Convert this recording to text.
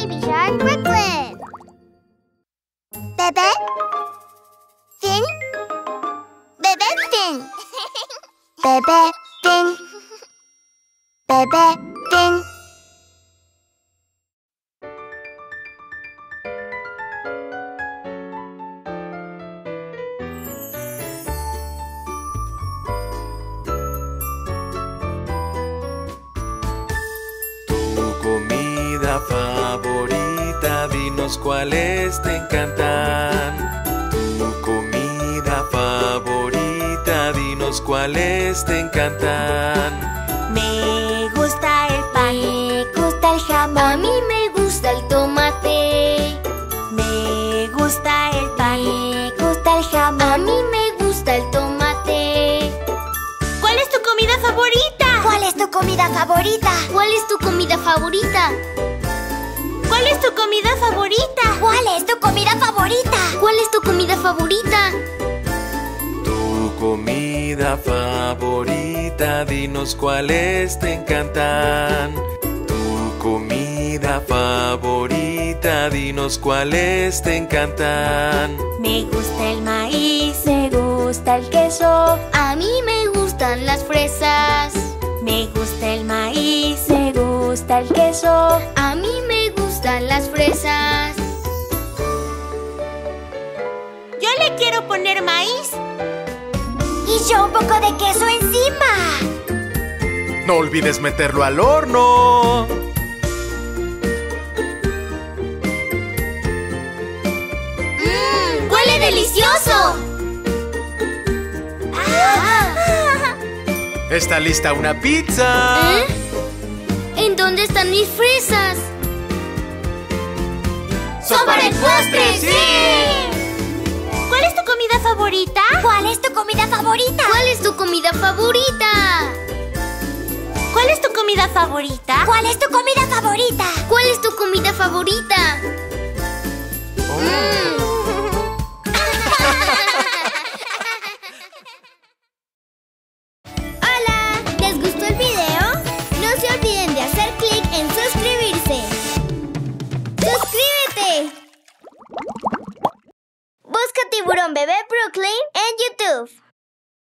Baby Shark Brooklyn. Bebe? Fin? Bebe Fin. Bebe Fin. Bebe Fin. Favorita, dinos cuáles te encantan. Tu comida favorita, dinos cuáles te encantan. Me gusta el pan, me gusta el jamón, a mí me gusta el tomate. Me gusta el pan, me gusta el jamón, a mí me gusta el tomate. ¿Cuál es tu comida favorita? ¿Cuál es tu comida favorita? ¿Cuál es tu comida favorita? ¿Cuál es tu comida favorita? ¿Cuál es tu comida favorita? ¿Cuál es tu comida favorita? Tu comida favorita, dinos cuáles te encantan. Tu comida favorita, dinos cuáles te encantan. Me gusta el maíz, me gusta el queso, a mí me gustan las fresas. Me gusta el maíz, me gusta el queso, a mí me gustan las fresas. Yo le quiero poner maíz. Y yo un poco de queso encima. No olvides meterlo al horno. ¡Huele delicioso! Está lista una pizza. ¿Eh? ¿En dónde están mis fresas? ¡Son para el postre! ¡Sí! ¿Cuál es tu comida favorita? ¿Cuál es tu comida favorita? ¿Cuál es tu comida favorita? ¿Cuál es tu comida favorita? ¿Cuál es tu comida favorita? ¿Cuál es tu comida favorita? Hola, ¿les gustó el video? No se olviden de hacer clic en suscribirse. ¡Suscríbete! Busca Tiburón Bebé Brooklyn en YouTube.